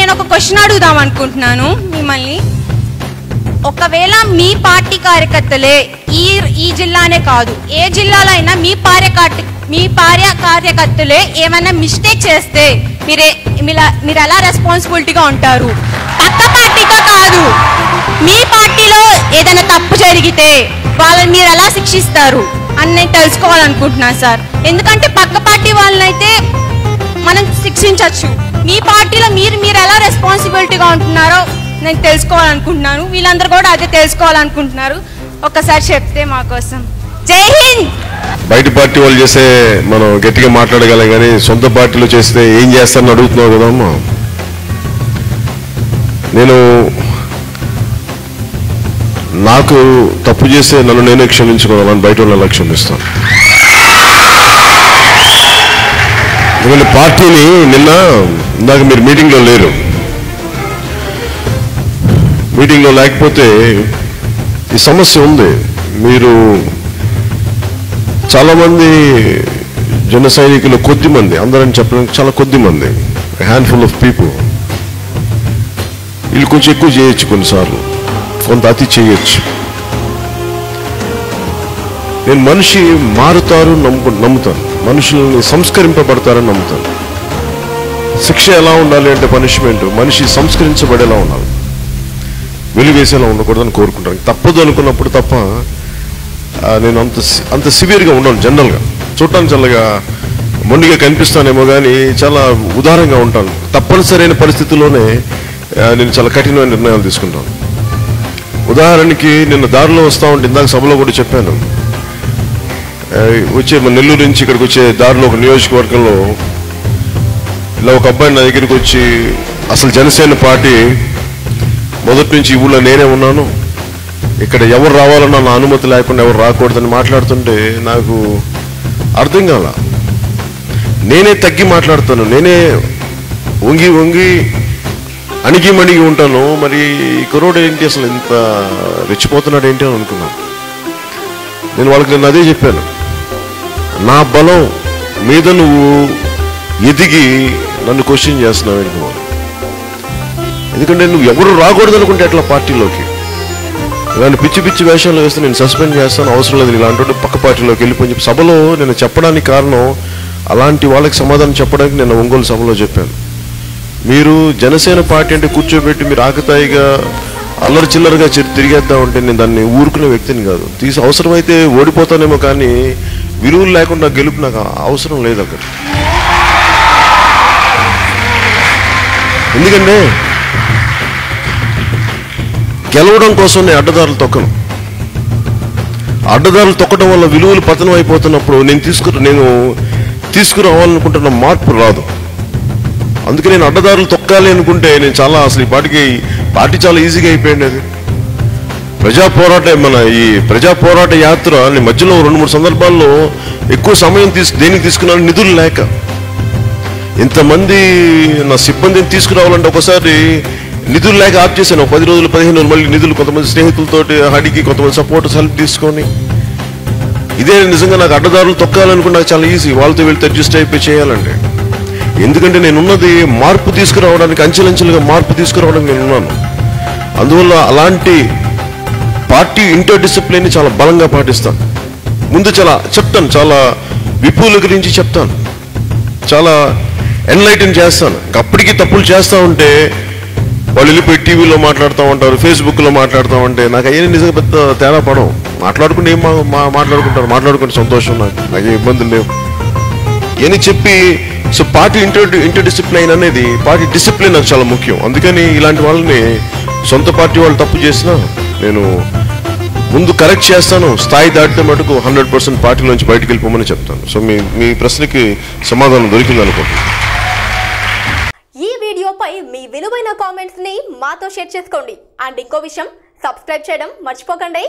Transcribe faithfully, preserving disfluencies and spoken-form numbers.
నేను ఒక క్వశ్చన్ అడుగుదాం అనుకుంటున్నాను మిమ్మల్ని. ఒకవేళ మీ పార్టీ కార్యకర్తలే ఈ ఈ జిల్లానే కాదు ఏ జిల్లాలో అయినా మీ పార్య మీ పార్య కార్యకర్తలే ఏమైనా మిస్టేక్ చేస్తే మీరే మీరు ఎలా రెస్పాన్సిబిలిటీగా ఉంటారు? పక్క పార్టీగా కాదు, మీ పార్టీలో ఏదైనా తప్పు జరిగితే వాళ్ళని మీరు ఎలా శిక్షిస్తారు అని నేను తెలుసుకోవాలనుకుంటున్నాను సార్. ఎందుకంటే పక్క పార్టీ వాళ్ళనైతే మనం శిక్షించవచ్చు, మీ పార్టీలో మీరు మీరు ఎలా రెస్పాన్సిబిలిటీగా ఉంటున్నారో నేను తెలుసుకోవాలనుకుంటున్నాను. వీళ్ళందరూ కూడా అదే తెలుసుకోవాలనుకుంటున్నారు. ఒక్కసారి చెప్తే మా కోసం. జై హింద్. బయట పార్టీ వాళ్ళు చేస్తే మనం గట్టిగా మాట్లాడగలం, కానీ సొంత పార్టీలో చేస్తే ఏం చేస్తారని అడుగుతున్నావు కదమ్మా. నేను నాకు తప్పు చేస్తే నన్ను నేనే క్షమించుకోవాలని బయట వాళ్ళు ఎలా క్షమిస్తాను. ఎందుకంటే పార్టీని నిన్న ఇందాక మీరు మీటింగ్లో లేరు, మీటింగ్లో లేకపోతే ఈ సమస్య ఉంది. మీరు చాలామంది జన సైనికులు కొద్ది మంది, అందరని చెప్పడానికి చాలా కొద్ది మంది, హ్యాండ్ఫుల్ ఆఫ్ పీపుల్, వీళ్ళు కొంచెం ఎక్కువ చేయొచ్చు, కొన్నిసార్లు కొంత అతి చేయొచ్చు. నేను మనిషి మారుతారు నమ్ము నమ్ముతాను మనుషుల్ని సంస్కరింపబడతారని నమ్ముతాను. శిక్ష ఎలా ఉండాలి అంటే పనిష్మెంట్ మనిషి సంస్కరించబడేలా ఉండాలి, వెలుగేసేలా ఉండకూడదని కోరుకుంటాను. తప్పదు అనుకున్నప్పుడు తప్ప నేను అంత అంత సివియర్గా ఉండను. జనరల్గా చూడటానికి చల్లగా మొండిగా కనిపిస్తానేమో కానీ చాలా ఉదారంగా ఉంటాను. తప్పనిసరైన పరిస్థితుల్లోనే నేను చాలా కఠినమైన నిర్ణయాలు తీసుకుంటాను. ఉదాహరణకి నిన్న దారిలో వస్తూ ఉంటే, ఇందాక సభలో కూడా చెప్పాను, వచ్చే మన నెల్లూరు నుంచి ఇక్కడికి వచ్చే దారిలో ఒక నియోజకవర్గంలో ఇలా ఒక అబ్బాయి నా దగ్గరికి వచ్చి, అసలు జనసేన పార్టీ మొదటి నుంచి ఈ ఊళ్ళో నేనే ఉన్నాను, ఇక్కడ ఎవరు రావాలన్నా నా అనుమతి లేకుండా ఎవరు రాకూడదని మాట్లాడుతుంటే నాకు అర్థం కాల. నేనే తగ్గి మాట్లాడతాను, నేనే వంగి వంగి అణిగి మణిగి ఉంటాను. మరి ఈ కుర్రోడు ఏంటి అసలు ఇంత రెచ్చిపోతున్నాడు ఏంటి అని అనుకున్నాను. నేను వాళ్ళకి నేను అదే చెప్పాను, నా బలం మీద నువ్వు ఎదిగి నన్ను క్వశ్చన్ చేస్తున్నావు ఏంటి? ఎందుకంటే నువ్వు ఎవరు రాకూడదు అనుకుంటే ఎట్లా పార్టీలోకి ఇలాంటి పిచ్చి పిచ్చి వేషాలు వేస్తే నేను సస్పెండ్ చేస్తాను, అవసరం లేదు ఇలాంటి పక్క పార్టీలోకి వెళ్ళిపోయి చెప్పి సభలో నేను చెప్పడానికి కారణం, అలాంటి వాళ్ళకి సమాధానం చెప్పడానికి నేను ఒంగోలు సభలో చెప్పాను. మీరు జనసేన పార్టీ అంటే కూర్చోబెట్టి మీరు ఆకతాయిగా అల్లరి చిల్లరగా తిరిగేద్దా ఉంటే నేను దాన్ని ఊరుకునే వ్యక్తిని కాదు. తీసి అవసరమైతే ఓడిపోతానేమో కానీ విలువలు లేకుండా గెలుపు నాకు అవసరం లేదు అక్కడ. ఎందుకంటే గెలవడం కోసం నేను అడ్డదారులు తొక్కను. అడ్డదారులు తొక్కడం వల్ల విలువలు పతనం అయిపోతున్నప్పుడు నేను తీసుకు నేను తీసుకురావాలనుకుంటున్న మార్పు రాదు. అందుకే నేను అడ్డదారులు తొక్కాలి అనుకుంటే నేను చాలా అసలు ఈ పార్టీకి పార్టీ చాలా ఈజీగా అయిపోయింది. అది ప్రజా పోరాట మన ఈ ప్రజా పోరాట యాత్ర నేను మధ్యలో రెండు మూడు సందర్భాల్లో ఎక్కువ సమయం తీసు దేనికి తీసుకున్నాను, నిధులు లేక. ఇంతమంది నా సిబ్బందిని తీసుకురావాలంటే ఒకసారి నిధులు లేక ఆప్ చేశాను. పది రోజులు పదిహేను రోజులు మళ్ళీ నిధులు కొంతమంది స్నేహితులతో అడిగి కొంతమంది సపోర్టర్స్ హెల్ప్ తీసుకొని, ఇదే నిజంగా నాకు అడ్డదారులు తొక్కాలనుకుంటే నాకు చాలా ఈజీ, వాళ్ళతో వెళ్తే అడ్జస్ట్ అయిపోయి చేయాలంటే. ఎందుకంటే నేనున్నది మార్పు తీసుకురావడానికి, అంచెలంచెలుగా మార్పు తీసుకురావడానికి నేను ఉన్నాను. అందువల్ల అలాంటి పార్టీ ఇంటర్ డిసిప్లిన్ని చాలా బలంగా పాటిస్తాను. ముందు చాలా చెప్తాను, చాలా విపుల గురించి చెప్తాను, చాలా ఎన్లైటన్ చేస్తాను. అప్పటికీ తప్పులు చేస్తూ ఉంటే వాళ్ళు వెళ్ళిపోయి టీవీలో మాట్లాడుతూ ఉంటారు, ఫేస్బుక్లో మాట్లాడుతూ ఉంటే నాకు అయ్యే నిజంగా పెద్ద తేడా పడవు. మాట్లాడుకుంటే ఏం మాట్లాడుకుంటారు, మాట్లాడుకుంటే సంతోషం, నాకు నాకే ఇబ్బందులు లేవు అని చెప్పి. So party inter inter discipline అనేది, పార్టీ డిసిప్లిన్ నాకు చాలా ముఖ్యం. అందుకని ఇలాంటి వాళ్ళని సొంత పార్టీ వాళ్ళు తప్పు చేసినా నేను ముందు కరెక్ట్ చేస్తాను. స్థాయి దాటితే మటుకు హండ్రెడ్ పర్సెంట్ పార్టీలోంచి బయటకు వెళ్ళిపోమని చెప్తాను. సో మీ మీ ప్రశ్నకి సమాధానం దొరికింది అనుకుంటున్నాను. ఈ వీడియోపై మీ విలువైన కామెంట్స్ ని మాతో షేర్ చేసుకోండి. అండ్ ఇంకో విషయం, సబ్స్క్రైబ్ చేయడం మర్చిపోకండి.